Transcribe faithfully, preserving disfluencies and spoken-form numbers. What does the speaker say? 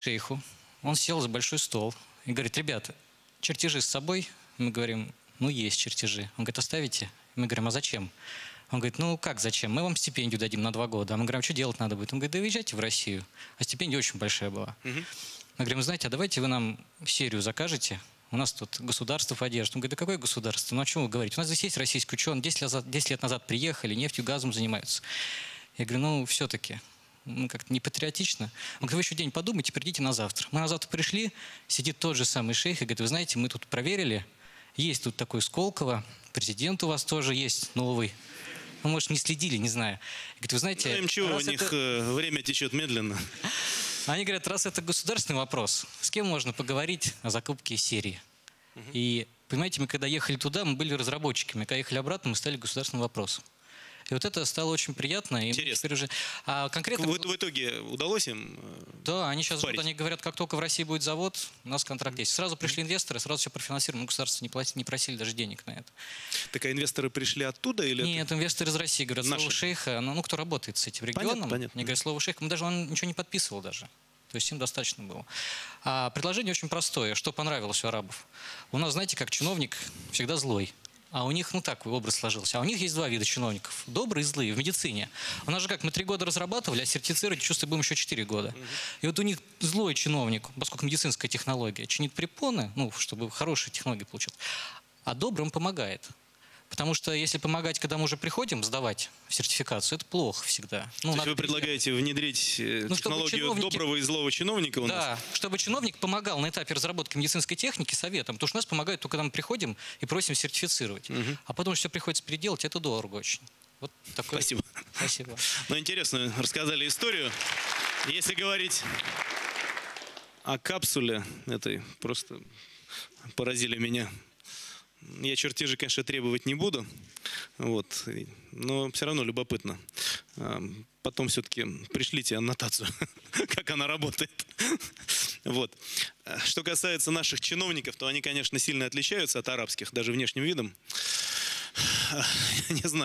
шейху, он сел за большой стол и говорит: ребята, чертежи с собой? Мы говорим: ну, есть чертежи. Он говорит: оставите? Мы говорим: а зачем? Он говорит: ну, как зачем? Мы вам стипендию дадим на два года. А мы говорим: а что делать надо будет? Он говорит: да уезжайте в Россию. А стипендия очень большая была. Угу. Мы говорим: знаете, а давайте вы нам серию закажете. У нас тут государство поддержит. Он говорит: да какое государство? Ну, о чем вы говорите? У нас здесь есть российские ученые, десять лет назад приехали, нефтью, газом занимаются. Я говорю: ну, все-таки, ну, как-то не патриотично. Он говорит: вы еще день подумайте, придите на завтра. Мы на завтра пришли, сидит тот же самый шейх и говорит: вы знаете, мы тут проверили, есть тут такой Сколково, президент у вас тоже есть новый. Ну, может, не следили, не знаю. Говорит: вы знаете... Ну, им чего, у них это... время течет медленно. Они говорят: раз это государственный вопрос, с кем можно поговорить о закупке серии? Угу. И, понимаете, мы когда ехали туда, мы были разработчиками. Когда ехали обратно, мы стали государственным вопросом. И вот это стало очень приятно. Интересно. И уже... а конкретно... в, в итоге удалось им? Да, они сейчас ждут, они говорят, как только в России будет завод, у нас контракт есть. Сразу пришли инвесторы, сразу все профинансировали, но государство не, платили, не просили даже денег на это. Так а инвесторы пришли оттуда или? Нет, это... инвесторы из России говорят: слово шейха, ну, ну кто работает с этим регионом, понятно, понятно. Они говорят: слово шейха, мы даже он ничего не подписывал даже. То есть им достаточно было. А предложение очень простое. Что понравилось у арабов? У нас, знаете, как чиновник всегда злой. А у них, ну так, образ сложился. А у них есть два вида чиновников. Добрые и злые в медицине. У нас же как, мы три года разрабатывали, а сертифицировать, чувствую, будем еще четыре года. Угу. И вот у них злой чиновник, поскольку медицинская технология, чинит препоны, ну, чтобы хорошие технологии получить. А добрым помогает. Потому что если помогать, когда мы уже приходим сдавать сертификацию, это плохо всегда. Ну, То есть вы предлагаете внедрить ну, технологию чиновники... доброго и злого чиновника у да, нас? Да, чтобы чиновник помогал на этапе разработки медицинской техники советом, потому что нас помогают только когда мы приходим и просим сертифицировать. Угу. А потом все приходится переделать, это дорого очень. Вот такое... Спасибо. Спасибо. Ну, интересно, рассказали историю. Если говорить о капсуле этой, просто поразили меня. Я чертежи, конечно, требовать не буду, вот, но все равно любопытно. Потом все-таки пришлите аннотацию, как она работает. Вот. Что касается наших чиновников, то они, конечно, сильно отличаются от арабских, даже внешним видом. Не знаю.